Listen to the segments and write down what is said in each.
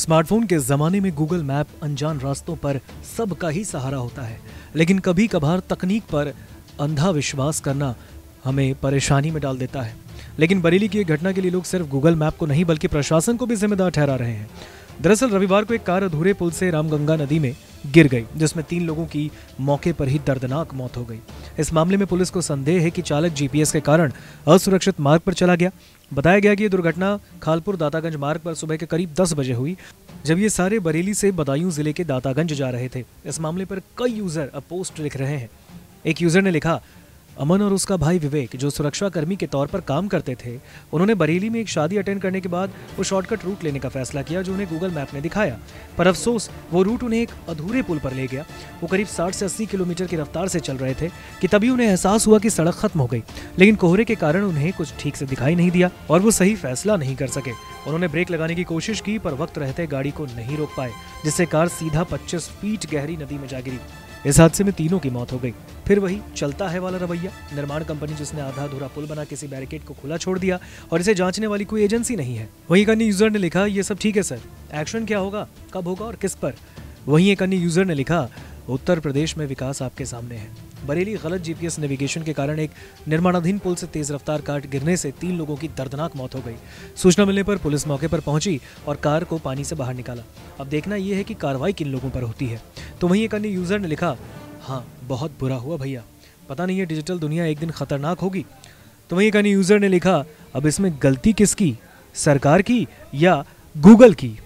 Smartphone के जमाने में गूगल मैप अनजान रास्तों पर सबका ही सहारा होता है, लेकिन कभी कभार तकनीक पर अंधा विश्वास करना हमें परेशानी में डाल देता है। लेकिन बरेली की एक घटना के लिए लोग सिर्फ गूगल मैप को नहीं बल्कि प्रशासन को भी जिम्मेदार ठहरा रहे हैं। दरअसल रविवार को एक कार अधूरे पुल से रामगंगा नदी में गिर गई, जिसमें 3 लोगों की मौके पर ही दर्दनाक मौत हो गई। इस मामले में पुलिस को संदेह है कि चालक जीपीएस के कारण असुरक्षित मार्ग पर चला गया। बताया गया कि यह दुर्घटना खालपुर दातागंज मार्ग पर सुबह के करीब 10 बजे हुई, जब ये सारे बरेली से बदायूं जिले के दातागंज जा रहे थे। इस मामले पर कई यूजर अब पोस्ट लिख रहे हैं। एक यूजर ने लिखा, अमन और उसका भाई विवेक जो सुरक्षा कर्मी के तौर पर काम करते थे, उन्होंने बरेली में एक शादी अटेंड करने के बाद वो शॉर्टकट रूट लेने का फैसला किया जो उन्हें गूगल मैप ने दिखाया। पर अफसोस वो रूट उन्हें एक अधूरे पुल पर ले गया। वो करीब 60 से 80 किलोमीटर की रफ्तार से चल रहे थे कि तभी उन्हें एहसास हुआ कि सड़क खत्म हो गई, लेकिन कोहरे के कारण उन्हें कुछ ठीक से दिखाई नहीं दिया और वो सही फैसला नहीं कर सके। उन्होंने ब्रेक लगाने की कोशिश की पर वक्त रहते गाड़ी को नहीं रोक पाए, जिससे कार सीधा 25 फीट गहरी नदी में जा गिरी। इस हादसे में तीनों की मौत हो गई। फिर वही चलता है वाला रवैया। निर्माण कंपनी जिसने आधा अधूरा पुल बना किसी बैरिकेड को खुला छोड़ दिया और इसे जांचने वाली कोई एजेंसी नहीं है। वहीं एक अन्य यूजर ने लिखा, ये सब ठीक है सर, एक्शन क्या होगा, कब होगा और किस पर। वहीं एक अन्य यूजर ने लिखा, उत्तर प्रदेश में विकास आपके सामने है। बरेली गलत जीपीएस नेविगेशन के कारण एक निर्माणाधीन पुल से तेज रफ्तार कार गिरने से 3 लोगों की दर्दनाक मौत हो गई। सूचना मिलने पर पुलिस मौके पर पहुंची और कार को पानी से बाहर निकाला। अब देखना यह है कि कार्रवाई किन लोगों पर होती है। तो वहीं एक अन्य यूजर ने लिखा, हाँ बहुत बुरा हुआ भैया, पता नहीं है डिजिटल दुनिया एक दिन खतरनाक होगी। तो वहीं एक अन्य यूजर ने लिखा, अब इसमें गलती किसकी, सरकार की या गूगल की।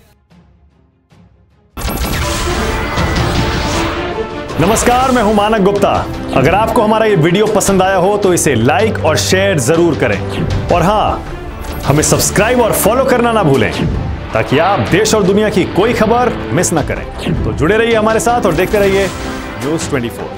नमस्कार, मैं हूं मानक गुप्ता। अगर आपको हमारा ये वीडियो पसंद आया हो तो इसे लाइक और शेयर जरूर करें और हाँ, हमें सब्सक्राइब और फॉलो करना ना भूलें ताकि आप देश और दुनिया की कोई खबर मिस ना करें। तो जुड़े रहिए हमारे साथ और देखते रहिए न्यूज़ 24।